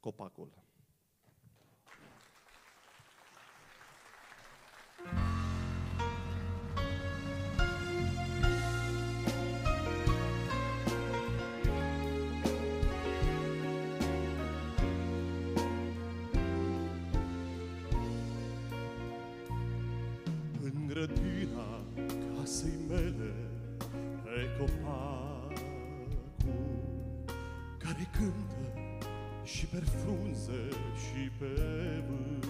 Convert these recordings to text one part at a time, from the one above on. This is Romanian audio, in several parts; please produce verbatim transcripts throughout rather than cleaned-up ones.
Copacul. În grădina casei mele e copacul care cântă și pe frunze și pe vânt,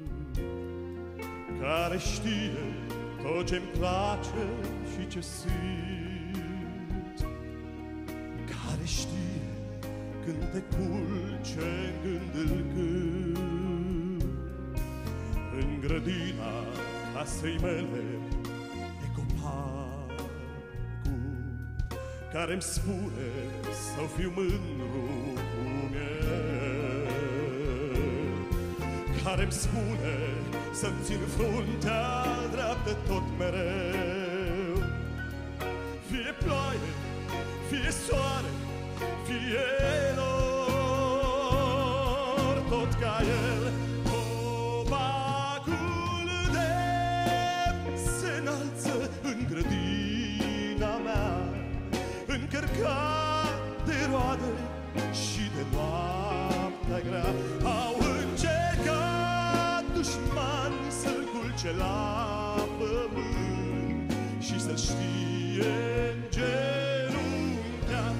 care știe tot ce-mi place și ce simt, care știe cântecul ce-n gând îl cânt. În grădina casei mele e copacul care-mi spune să fiu mândru cum e, care-mi spune să-mi țin fruntea dreaptă tot mereu. Fie ploaie, fie soare, fie nor, tot ca el. Copacul de se înalță în grădina mea, încărcat de roade și de noaptea grea. Au încercat dușmani să-l culce la pământ și să știe în genunchea.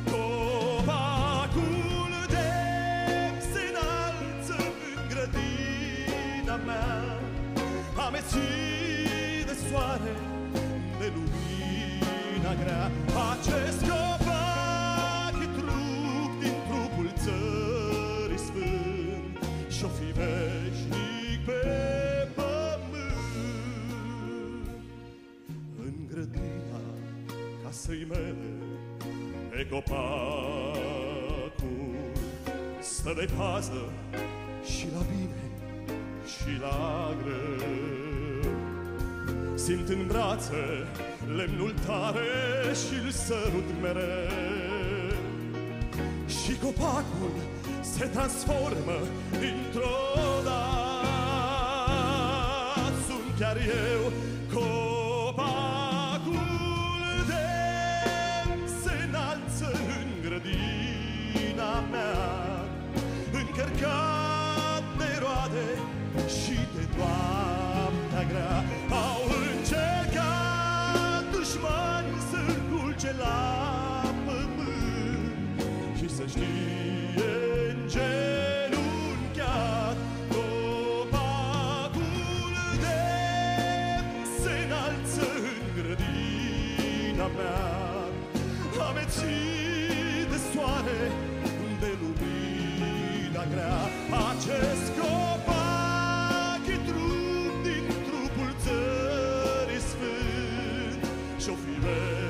Copacul de se înalță în grădina mea, amețit de soare, de lumina grea. Acest copac e trup din trupul țării sfânt și-o fi veșnic pe pământ. În grădina casei mele e copacul, stă de pază și la bine și la greu. Simt în brațe lemnul tare și-l sărut mereu, și copacul se transformă dintr-o dată. Sunt chiar eu, copacul de se înalță în grădina mea, încărcat de roade și de noaptea grea. Au încercat dușmani să-l culce la pământ și să știe în genunchiat. Copacul de se înalță în grădina mea, amețit de soare, de lumina grea. Acest copac e trup din trupul țării sfânt și-o fi